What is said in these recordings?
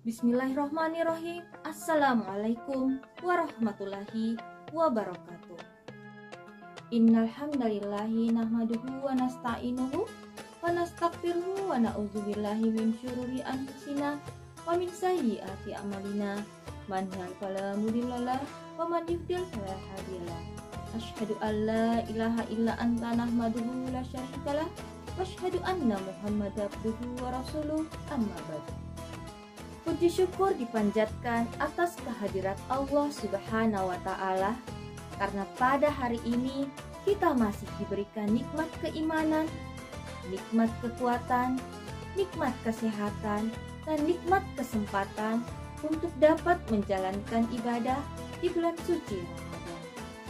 Bismillahirrahmanirrahim. Assalamualaikum warahmatullahi wabarakatuh. Innal hamdalillahi nahmaduhu wa nasta'inuhu wa nastaghfiruhu wa na'udzubillahi min syururi anfusina wa min sayyiati a'malina. Man yahdihillahu fala mudhillalah wa man yudhlil fala hadiyalah. Asyhadu an la ilaha illa anta nahmaduhu la syarikalah wa asyhadu anna Muhammadar abduhu wa rasuluh. Amma ba'du. Puji syukur dipanjatkan atas kehadirat Allah Subhanahu wa Ta'ala, karena pada hari ini kita masih diberikan nikmat keimanan, nikmat kekuatan, nikmat kesehatan, dan nikmat kesempatan untuk dapat menjalankan ibadah di bulan suci Ramadan.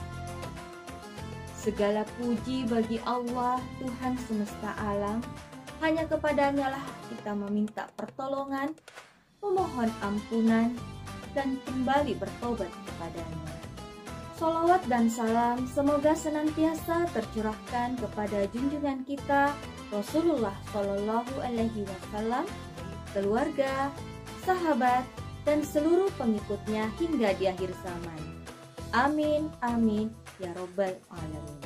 Segala puji bagi Allah, Tuhan semesta alam. Hanya kepadanya lah kita meminta pertolongan, memohon ampunan, dan kembali bertobat kepadanya. Sholawat dan salam semoga senantiasa tercurahkan kepada junjungan kita Rasulullah Shallallahu Alaihi Wasallam, keluarga, sahabat, dan seluruh pengikutnya hingga di akhir zaman. Amin, amin, ya robbal alamin.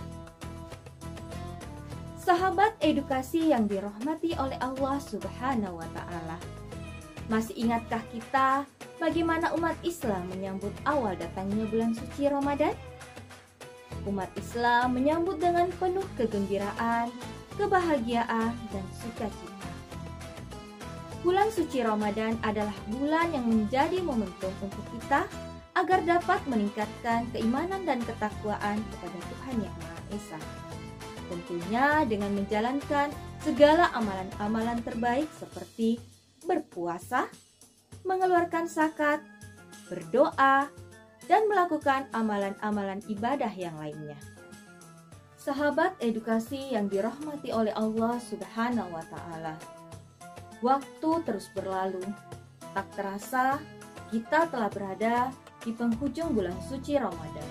Sahabat edukasi yang dirahmati oleh Allah Subhanahu wa Ta'ala, masih ingatkah kita bagaimana umat Islam menyambut awal datangnya bulan suci Ramadan? Umat Islam menyambut dengan penuh kegembiraan, kebahagiaan, dan sukacita. Bulan suci Ramadan adalah bulan yang menjadi momentum untuk kita agar dapat meningkatkan keimanan dan ketakwaan kepada Tuhan Yang Maha Esa. Tentunya dengan menjalankan segala amalan-amalan terbaik seperti berpuasa, mengeluarkan zakat, berdoa, dan melakukan amalan-amalan ibadah yang lainnya. Sahabat edukasi yang dirahmati oleh Allah Subhanahu wa Ta'ala, waktu terus berlalu. Tak terasa kita telah berada di penghujung bulan suci Ramadan.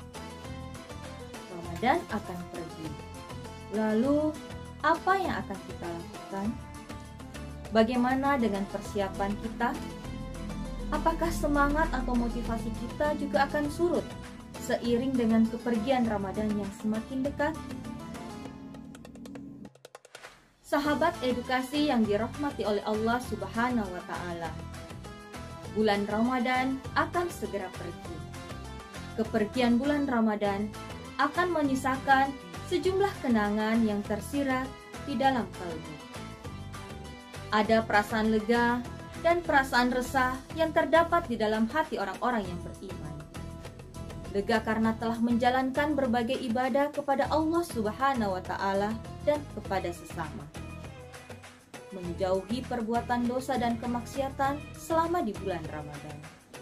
Ramadan akan pergi. Lalu, apa yang akan kita lakukan? Bagaimana dengan persiapan kita? Apakah semangat atau motivasi kita juga akan surut seiring dengan kepergian Ramadan yang semakin dekat? Sahabat edukasi yang dirahmati oleh Allah Subhanahu wa Ta'ala, bulan Ramadan akan segera pergi. Kepergian bulan Ramadan akan menyisakan sejumlah kenangan yang tersirat di dalam kalbu. Ada perasaan lega dan perasaan resah yang terdapat di dalam hati orang-orang yang beriman. Lega karena telah menjalankan berbagai ibadah kepada Allah Subhanahu wa Ta'ala dan kepada sesama. Menjauhi perbuatan dosa dan kemaksiatan selama di bulan Ramadan.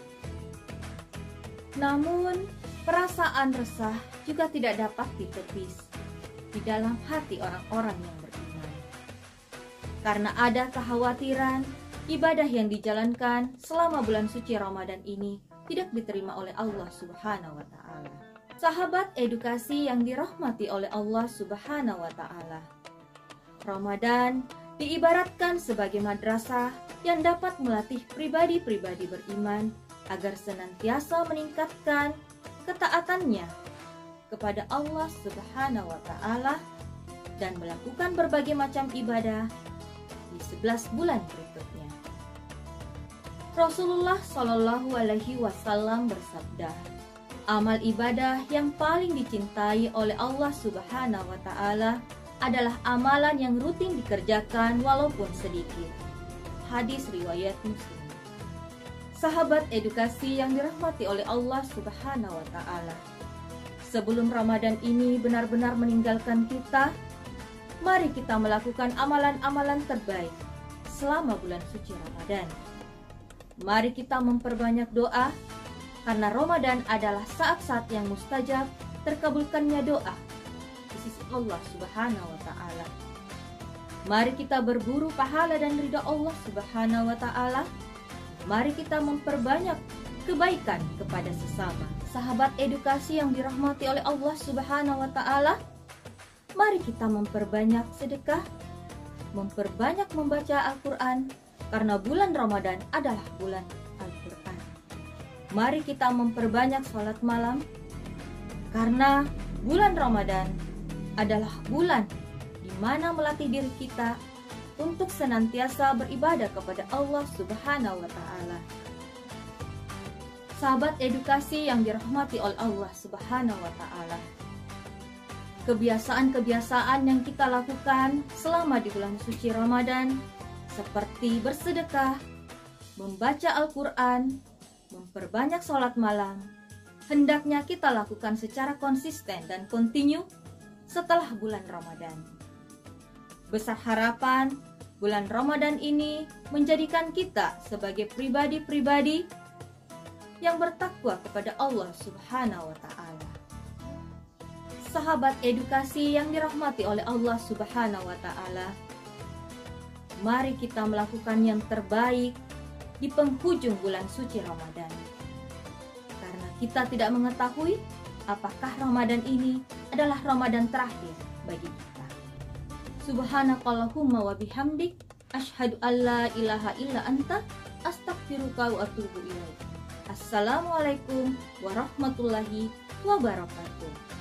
Namun, perasaan resah juga tidak dapat ditepis di dalam hati orang-orang yang beriman. Karena ada kekhawatiran ibadah yang dijalankan selama bulan suci Ramadan ini tidak diterima oleh Allah Subhanahu wa Ta'ala. Sahabat edukasi yang dirahmati oleh Allah Subhanahu wa Ta'ala, Ramadan diibaratkan sebagai madrasah yang dapat melatih pribadi-pribadi beriman agar senantiasa meningkatkan ketaatannya kepada Allah Subhanahu wa Ta'ala dan melakukan berbagai macam ibadah di 11 bulan berikutnya. Rasulullah Shallallahu Alaihi Wasallam bersabda, amal ibadah yang paling dicintai oleh Allah Subhanahu wa Ta'ala adalah amalan yang rutin dikerjakan walaupun sedikit. Hadis riwayat Muslim. Sahabat edukasi yang dirahmati oleh Allah Subhanahu wa Ta'ala, sebelum Ramadan ini benar-benar meninggalkan kita, mari kita melakukan amalan-amalan terbaik selama bulan suci Ramadan. Mari kita memperbanyak doa, karena Ramadan adalah saat-saat yang mustajab terkabulkannya doa di sisi Allah Subhanahu wa Ta'ala. Mari kita berburu pahala dan ridha Allah Subhanahu wa Ta'ala. Mari kita memperbanyak kebaikan kepada sesama. Sahabat edukasi yang dirahmati oleh Allah Subhanahu wa Ta'ala, mari kita memperbanyak sedekah, memperbanyak membaca Al-Quran, karena bulan Ramadan adalah bulan Al-Quran. Mari kita memperbanyak sholat malam, karena bulan Ramadan adalah bulan di mana melatih diri kita untuk senantiasa beribadah kepada Allah Subhanahu wa Ta'ala. Sahabat edukasi yang dirahmati oleh Allah Subhanahu wa Ta'ala, kebiasaan-kebiasaan yang kita lakukan selama di bulan suci Ramadan seperti bersedekah, membaca Al-Quran, memperbanyak sholat malam, hendaknya kita lakukan secara konsisten dan kontinu setelah bulan Ramadan. Besar harapan bulan Ramadan ini menjadikan kita sebagai pribadi-pribadi yang bertakwa kepada Allah Subhanahu wa Ta'ala. Sahabat edukasi yang dirahmati oleh Allah Subhanahu wa Ta'ala, mari kita melakukan yang terbaik di penghujung bulan suci Ramadan. Karena kita tidak mengetahui apakah Ramadan ini adalah Ramadan terakhir bagi kita. Subhanakallahumma wa bihamdik, asyhadu an la ilaha illa anta, astaghfiruka wa atubu ilaik. Assalamualaikum warahmatullahi wabarakatuh.